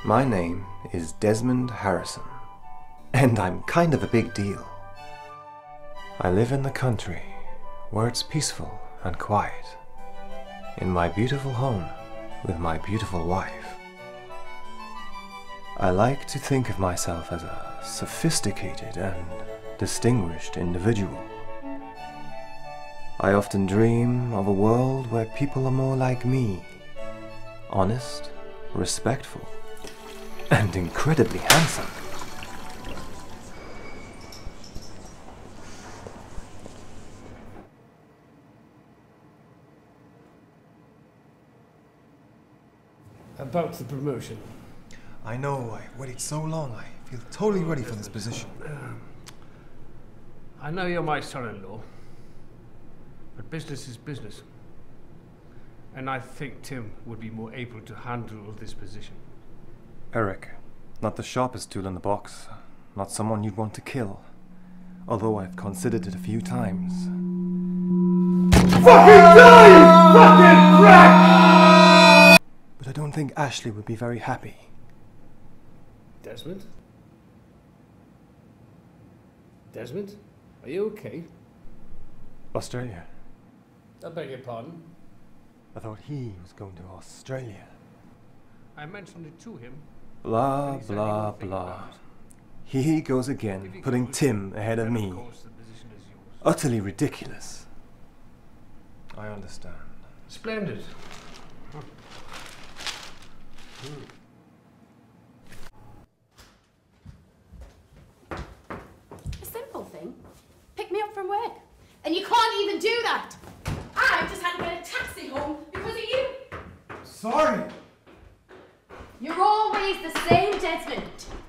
My name is Desmond Harrison, and I'm kind of a big deal. I live in the country, where it's peaceful and quiet, in my beautiful home with my beautiful wife. I like to think of myself as a sophisticated and distinguished individual. I often dream of a world where people are more like me, honest, respectful, and incredibly handsome. About the promotion. I know, I waited so long. I feel totally ready for this position. I know you're my son-in-law, but business is business. And I think Tim would be more able to handle this position. Eric, not the sharpest tool in the box. Not someone you'd want to kill. Although I've considered it a few times. Fucking die, you fucking crack! But I don't think Ashley would be very happy. Desmond? Desmond? Are you okay? Australia. I beg your pardon? I thought he was going to Australia. I mentioned it to him. Blah, blah, blah. Here he goes again, putting Tim ahead of me. Utterly ridiculous. I understand. Splendid. A simple thing. Pick me up from work. And you can't even do that. I just had to get a taxi home because of you. Sorry! You're always the same, Desmond.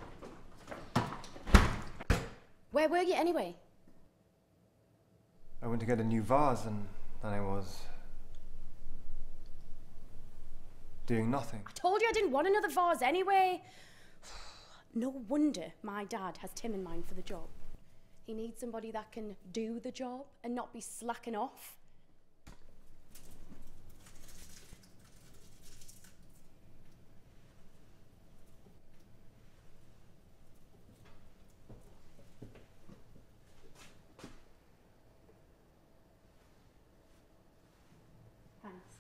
Where were you anyway? I went to get a new vase and then I was doing nothing. I told you I didn't want another vase anyway. No wonder my dad has Tim in mind for the job. He needs somebody that can do the job and not be slacking off. Thanks.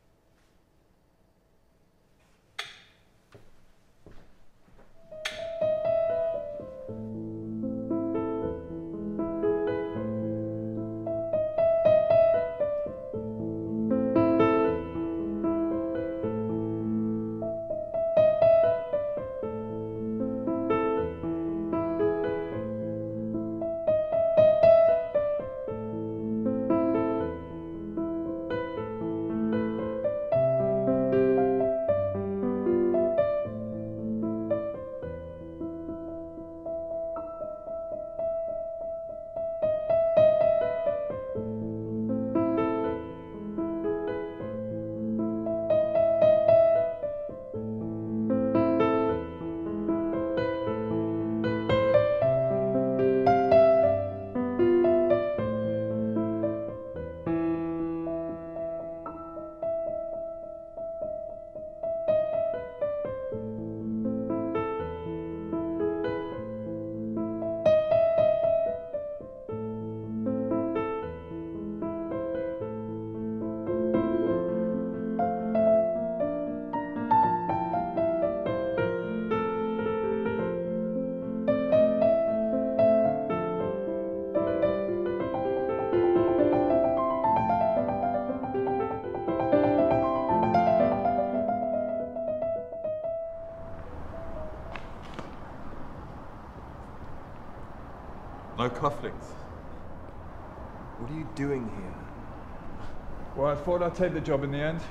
No cufflinks. What are you doing here? Well, I thought I'd take the job in the end.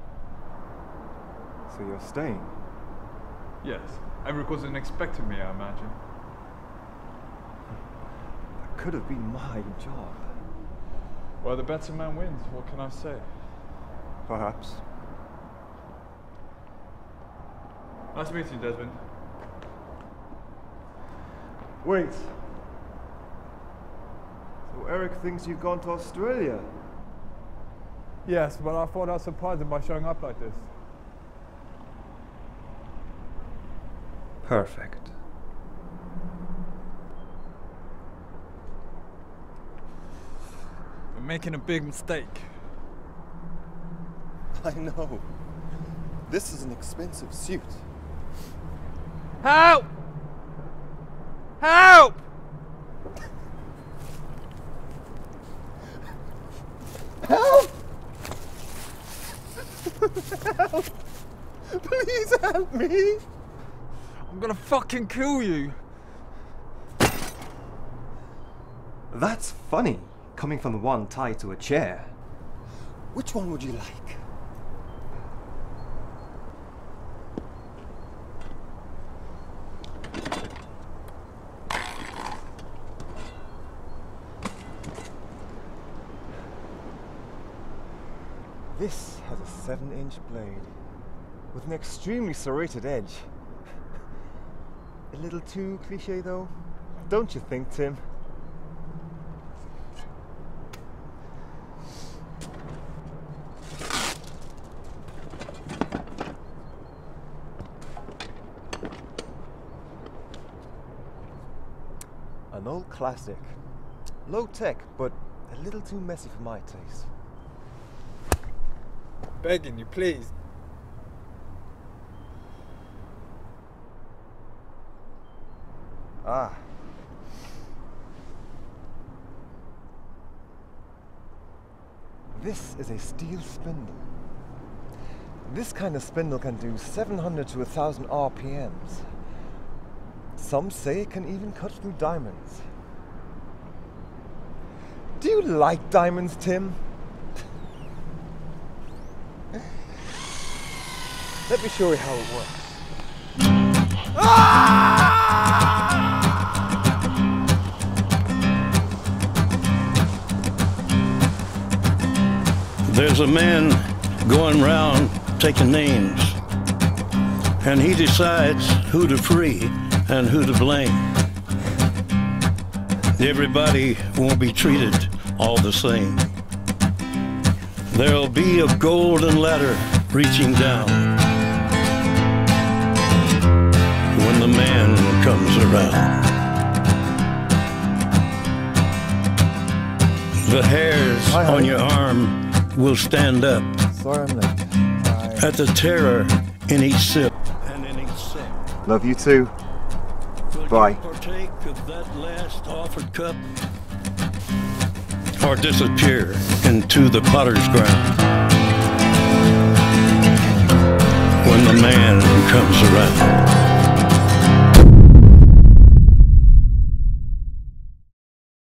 So you're staying? Yes. Eric wasn't expecting me, I imagine. That could have been my job. Well, the better man wins. What can I say? Perhaps. Nice meeting you, Desmond. Wait. So Eric thinks you've gone to Australia? Yes, but I thought I'd surprise him by showing up like this. Perfect. We're making a big mistake. I know. This is an expensive suit. Help! Help! Help! Help! Please help me! I'm gonna fucking kill you. That's funny, coming from the one tied to a chair. Which one would you like? This has a 7-inch blade with an extremely serrated edge. A little too cliche though, don't you think, Tim? An old classic. Low tech, but a little too messy for my taste. Begging you, please. Ah. This is a steel spindle. This kind of spindle can do 700 to 1,000 RPMs. Some say it can even cut through diamonds. Do you like diamonds, Tim? Let me show you how it works. There's a man going round taking names, and he decides who to free and who to blame. Everybody won't be treated all the same. There'll be a golden ladder reaching down when the man comes around. The hairs Hi, honey. on your arm will stand up Sorry I'm late. at the terror in each sip and in each sip. Love you too. Will Bye. you partake of that last offered cup, or disappear into the potter's ground when the man comes around?